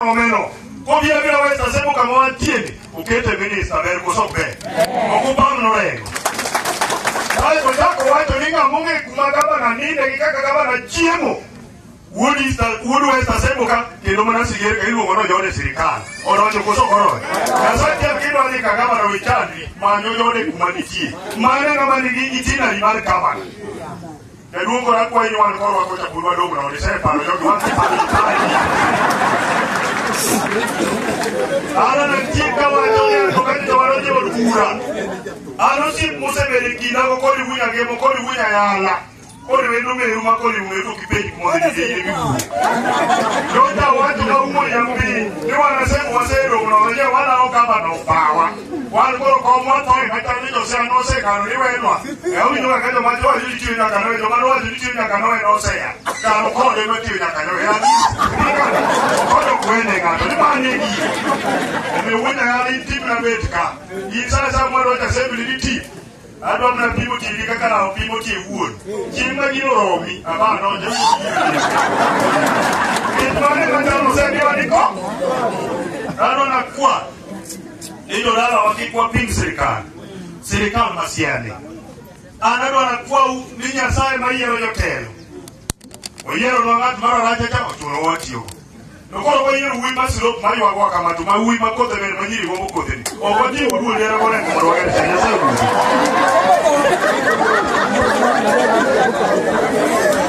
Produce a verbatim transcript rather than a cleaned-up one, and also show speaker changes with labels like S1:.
S1: omeno ko bia bia westa sebo kama watieni ukete minister ber ko sobe okupa no Orengo ai ko tako wacho ninga munge kuma kama na ninde kikaka kama na chiemo Wudi sta wudu westa sebo ka kendo mana sigere ka iluongo no jode sirikal ono choko sokoro na sati akido ali kama na wichandi manyo jode kuma nitie mane kama ni gitina ni mar kama Edungo na kwa ini wan korwa ko chapulwa dogo na odise paro jogi wan paro Ara na tika wa jogi ko kati to waro jebo kura Ano si musebere kina ko koli wunya gemo koli wunya yala Koli wenu me uma koli wetu kipeji kwa ni je ni Jota watu wa umo ya mbi ni wana sema wasero unaoje wala au kama no pawa Wale ko ko mo to e kata ni jo se no se kanu ni wenwa e o ni wa kajo ma jo ali ti na kanu jo ma no ali ti na kanu no se ya kanu ko le no ti na kanu ya ko do kwene ga ni ma ni ni me wena ali ti na betka yi sa sa mo ro ta se bi ti Adom na pimo ti di kaka na pimo ti wuon. Chimba gino romi, aba no je. Itone kata no se biwa niko. Ano na kwa. Iyo dala wakikwa ping serikali. Serikali masiane. Anado na kwa ninya sae mayero yotelo. Oyero no ngat mara raja cha otuno watio. Nokoro oyero wi masiro mari wa kama tu ma wi makote ben manyiri go mokote ni. Obodi udu lera gore ngoro wa chanya sa.